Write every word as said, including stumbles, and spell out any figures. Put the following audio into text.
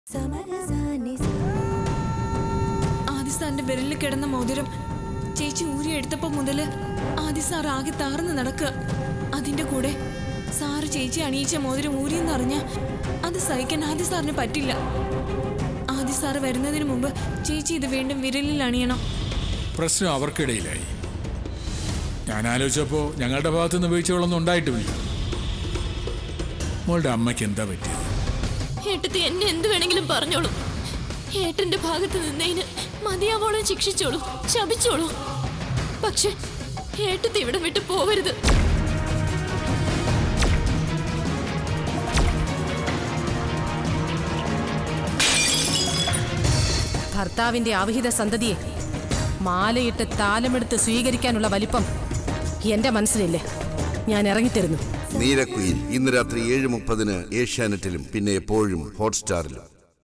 ആദി സാറിന്റെ വിരലിൽ കിടന്ന മോതിരം ചേച്ചി ഊരിയെടുത്തപ്പോ മുതല് ആദി സാർ ആകെ താർന്ന് നടക്കുക. അതിന്റെ കൂടെ സാറ് ചേച്ചി അണിയിച്ച മോതിരം ഊരിയെന്നറിഞ്ഞ അത് സഹിക്കാൻ ആദി സാറിന് പറ്റില്ല. ആദി സാറ് വരുന്നതിന് മുമ്പ് ചേച്ചി ഇത് വീണ്ടും വിരലിൽ അണിയണം. പ്രശ്നം അവർക്കിടയിലായി. ഞാൻ ആലോചിച്ചപ്പോ ഞങ്ങളുടെ ഭാഗത്തുനിന്ന് വീഴ്ചകളൊന്നും ഉണ്ടായിട്ടുമില്ല. മോളുടെ അമ്മയ്ക്ക് എന്താ പറ്റിയത്? ഏട്ടത്തി എന്നെ എന്ത് വേണമെങ്കിലും പറഞ്ഞോളൂ. ഏട്ടന്റെ ഭാഗത്ത് നിന്നതിന് മതിയാവോളം ശിക്ഷിച്ചോളൂ, ശപിച്ചോളൂ. പക്ഷെ ഏട്ടത്തി ഇവിടെ വിട്ടു പോവരുത്. ഭർത്താവിന്റെ അവിഹിത സന്തതിയെ മാലയിട്ട് താലമെടുത്ത് സ്വീകരിക്കാനുള്ള വലിപ്പം എന്റെ മനസ്സിലില്ലേ. ഞാൻ ഇറങ്ങിത്തരുന്നു. നീലക്കുയിൽ ഇന്ന് രാത്രി ഏഴ് മുപ്പതിന് ഏഷ്യാനെറ്റിലും പിന്നെ എപ്പോഴും ഹോട്ട്സ്റ്റാറിലും.